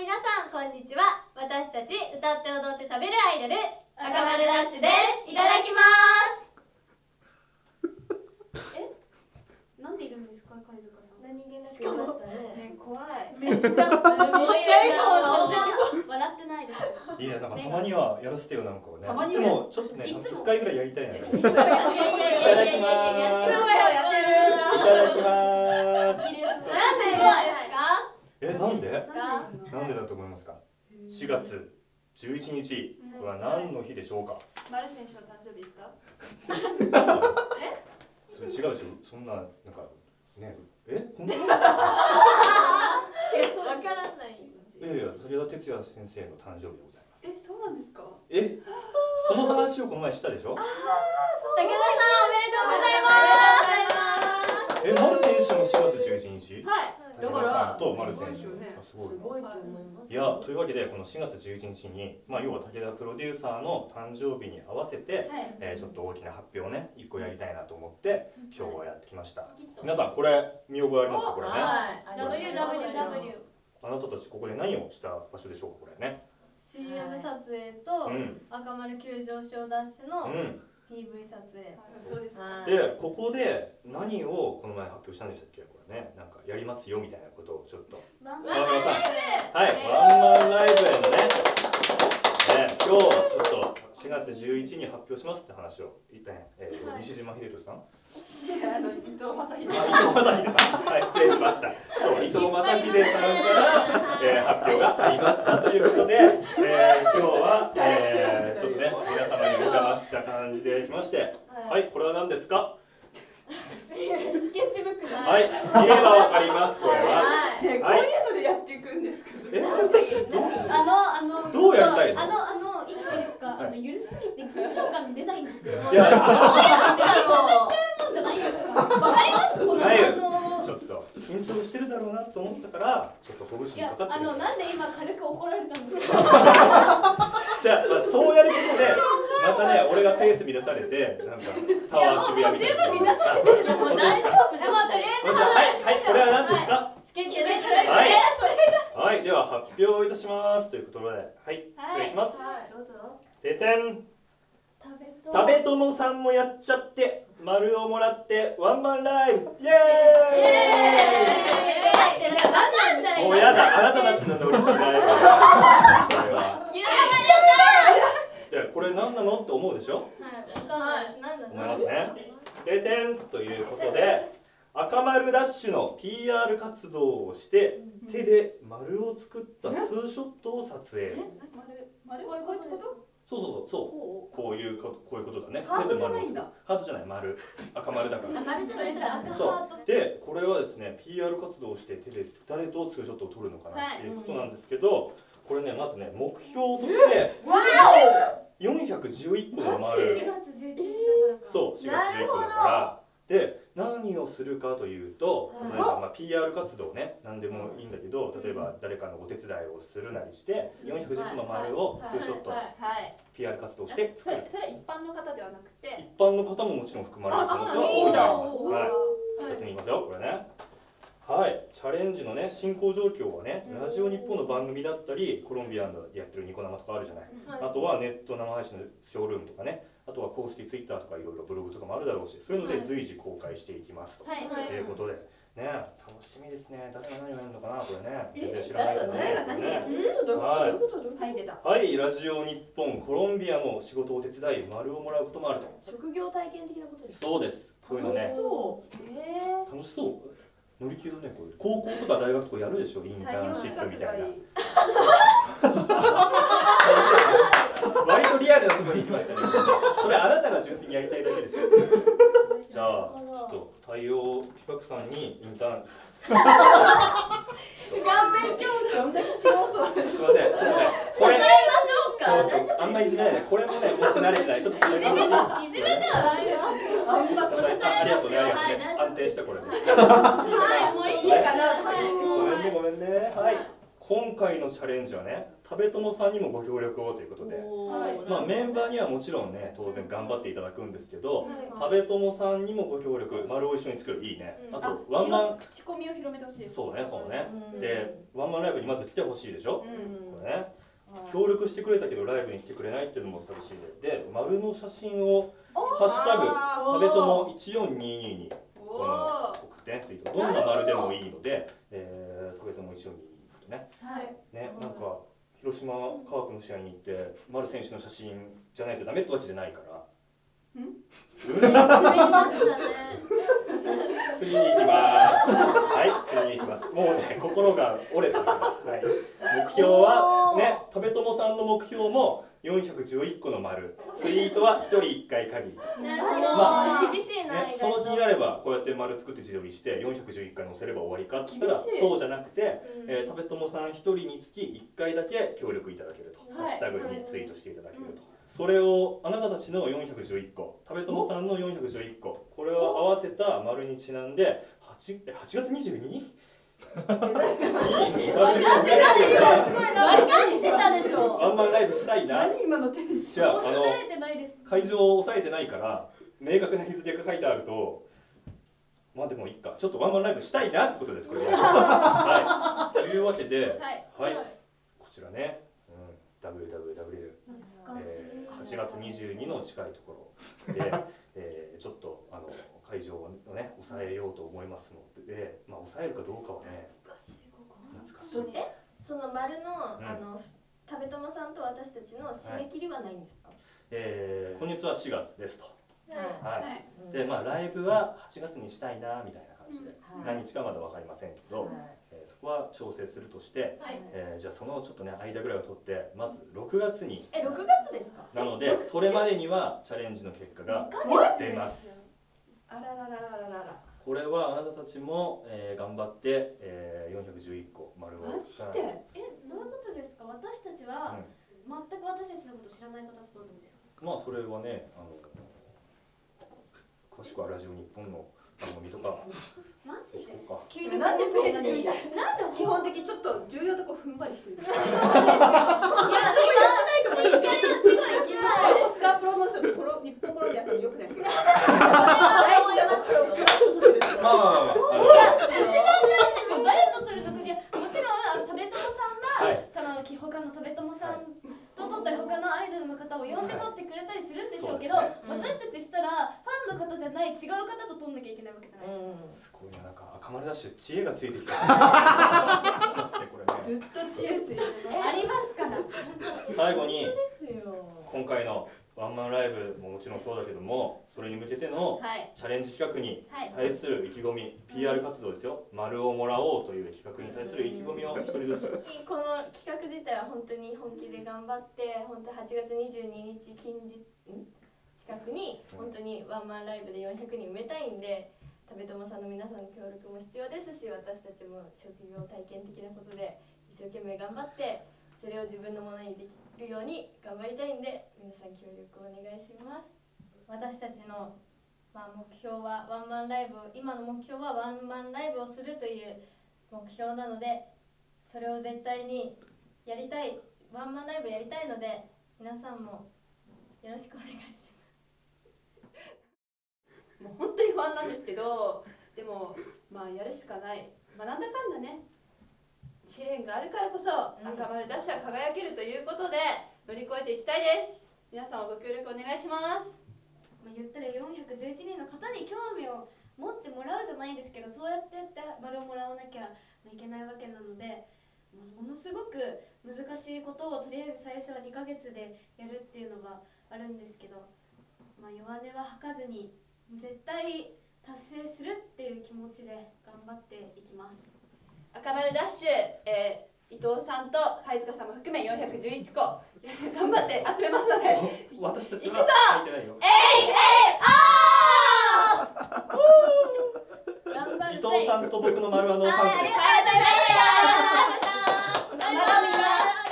皆さんこんにちは。私たち歌って踊って食べるアイドル赤丸ダッシュです。いただきます。なんでいるんですか、貝塚さん。何気なくいましたね。怖い。めっちゃすごい顔が笑ってないです。 いや、なんかたまにはやらせてよ、なんかね。 たまにいつもちょっとね、一回ぐらいやりたいな。いただきます。いただきます。 なんでですか。 なんで？なんでだと思いますか。4月11日は何の日でしょうか。 丸選手の誕生日ですか。 それ違うし、そんななんかね、本当？ わからない。 いや、武田鉄矢先生の誕生日でございます。 そうなんですか。 その話をこの前したでしょ。 武田さんおめでとうございます。 丸選手も4月11日。 はい。だからと丸選手。 すごい。 と思います。 いや、というわけでこの4月11日に、要は武田プロデューサーの誕生日に合わせて、ちょっと大きな発表をね1個やりたいなと思って今日はやってきました。皆さんこれ見覚えありますか、これね。 WWW。 あなたたちここで何をした場所でしょうか、これね。 CM 撮影と赤丸急上昇ダッシュの PV 撮影。 で、ここで何をこの前発表したんでしたっけ、これね。なんかやりますよみたいなことをちょっと。 ワンマンライブ。 はい、ワンマンライブへのね。今日ちょっと4月11日に発表しますって話を言ったね。西島秀俊さん。 伊藤正秀。 伊藤正秀さん。はい、失礼しました。そう、伊藤正秀さんから発表がありましたということで、今日はちょっとね皆様にお邪魔した感じで来まして、はい、これは何ですか？ スケッチブック。 はい、見ればわかります。これは。 こういうのでやっていくんですか。 どうやりたいの？ いいですか。ゆるすぎて緊張感出ないんですよ。 いや、ちょっと緊張してるだろうなと思ったからちょっとほぐしにかかってる。 なんで今軽く怒られたんですか。 じゃあそうやることでまたね、俺がペース乱されてなんかタワー渋谷みたいな。 十分乱されてる。もう大丈夫。でもとりあえずはい、これは何ですか？ スケッチブック。 はい、では発表いたしますということで、はい、いただきます。 どうぞ。 でてん。食べともさんもやっちゃって丸をもらってワンマンライブ。イエーイ。もうやだ、あなたたちの乗り気ない。これ何なのって思うでしょ。思いますね。でてんということで赤丸ダッシュの PR 活動をして手で丸を作ったツーショットを撮影。そうこういうことだね。 ハートじゃないんだ。 ハートじゃない、丸。赤丸だから。 丸じゃないんだ。 そうで、これはですね PR 活動をして手で誰とツーショットを撮るのかなっていうことなんですけど、これねまずね目標として411個の丸。 4月11日だから。 そう、4月11個だから。で、何をするかというと、例えばPR 活動ね、何でもいいんだけど、例えば誰かのお手伝いをするなりして410個の丸をツーショット PR 活動して作る。 それは一般の方ではなくて一般の方ももちろん含まれる可能性は大いにあります。はい、2つに言いますよ、これね。はい、チャレンジのね進行状況はね、ラジオ日本の番組だったり、コロンビアンでやってるニコ生とかあるじゃない。あとはネット生配信のショールームとかね、あとは公式ツイッターとかいろいろブログとかもあるだろうし、そういうので随時公開していきますということでね、楽しみですね。誰が何をやるのかな、これね。全然知らないからね。はい、ラジオ日本コロンビアの仕事を手伝い丸をもらうこともあると。 職業体験的なことですか。 そうです。こういうのね。楽しそう。乗り気だね、これ。高校とか大学とかやるでしょ、インターンシップみたいな。割とリアルなところに行きましたね。それあなたが純粋にやりたいだけですよ。じゃあ、ちょっと太陽企画さんにインターン。 どんだけしようと。 すみません、ちょっとね、これ。あんまりいじめないで、これもね、持ち慣れてない。ちょっとそれが。 いじめてはないです。 ありがとうね、ありがとうね。安定したこれで。 はい、もういいかな。 ごめんね。はい。 今回のチャレンジはね、食べ友さんにもご協力をということで、まあメンバーにはもちろんね、当然頑張っていただくんですけど、食べ友さんにもご協力、丸を一緒に作る、いいね。あとワンマン口コミを広めてほしいです。 そうね、そうね。で、ワンマンライブにまず来てほしいでしょ。これね。協力してくれたけどライブに来てくれないっていうのも寂しいで、で、丸の写真をハッシュタグ食べ友1422に送ってね、ツイート。どんな丸でもいいので、食べ友1422とね。ね、なんか広島カープの試合に行って丸選手の写真じゃないとダメってわけじゃないから。次に行きます。はい、次に行きます。もうね、心が折れた。はい。目標はね、食べ友さんの目標も411個の丸。ツイートは1人1回限り。 なるほど。厳しいな。 その気になればこうやって丸作って自撮りして411回載せれば終わりかって言ったらそうじゃなくて、食べ友さん1人につき1回だけ協力いただけると。ハッシュタグにツイートしていただけると。それをあなたたちの411個、食べ友さんの411個、これを合わせた丸にちなんで8月 22？ 分かってたでしょ。 ワンマンライブしたいな。 何今のテンション。 じゃあ会場を押さえてないから明確な日付が書いてあると、まあでもいいか。ちょっとワンマンライブしたいなってことですこれは。はい。というわけで、はい、こちらね、www 8月22の近いところで、ちょっと会場をね抑えようと思いますので、まあ抑えるかどうかはね。懐かしい。 その丸の食べ友さんと私たちの締め切りはないんですか？ 今月は4月ですと。はい。でまあライブは8月にしたいなみたいな感じで、何日かまだわかりませんけど、そこは調整するとして、じゃあそのちょっとね間ぐらいを取ってまず6月に。 6月ですか？ なのでそれまでにはチャレンジの結果が出ます。 あらららららら。 これはあなたたちも頑張って411個丸を。 マジで？ どういうことですか？私たちは全く私たちのこと知らない形なんですか？ まあそれはね、詳しくはラジオ日本の番組とか。 マジで？ 急になんでそんなに基本的ちょっと重要なとこふんわりしてるんですか？いや、 そこやってないと思うんですよ。すごいギザオスカープロモーションの日本コロンビアさんによくないですか？大事なところをカットさせる。 まあ一番大事でしょ。誰と撮るときにもちろん食べ友さんが他の食べ友さんと撮ったり他のアイドルの方を呼んで撮ってくれたりするんでしょうけど、私たちしたらファンの方じゃない違う方と撮んなきゃいけないわけじゃないですか。 すごいな、なんか赤丸ダッシュ知恵がついてきた。 ずっと知恵ついてありますから。 最後に今回のワンマンライブももちろんそうだけども、それに向けてのチャレンジ企画に対する意気込み、PR 活動ですよ。丸をもらおうという企画に対する意気込みを一人ずつ。 この企画自体は本当に本気で頑張って、本当8月22日近くに本当にワンマンライブで400人埋めたいんで、食べ友さんの皆さんの協力も必要ですし、私たちも職業体験的なことで一生懸命頑張ってそれを自分のものにできるように頑張りたいんで、皆さん協力お願いします。私たちの目標はワンマンライブ、今の目標はワンマンライブをするという目標なので、それを絶対にやりたい、ワンマンライブやりたいので、皆さんもよろしくお願いします。 もう本当に不安なんですけど、でもやるしかない。なんだかんだね、試練があるからこそ赤丸ダッシュは輝けるということで乗り越えていきたいです。皆さんもご協力お願いします。 言ったら411人の方に興味を持ってもらうじゃないんですけど、そうやって丸をもらわなきゃいけないわけなので、ものすごく難しいことをとりあえず最初は2ヶ月でやるっていうのがあるんですけど、弱音は吐かずに絶対達成するっていう気持ちで頑張っていきます。 赤丸ダッシュ、伊藤さんと貝塚さんも含め411個頑張って集めますので私たちは書いてないよ。伊藤さんと僕の丸はノーカウントです。 ありがとうございました。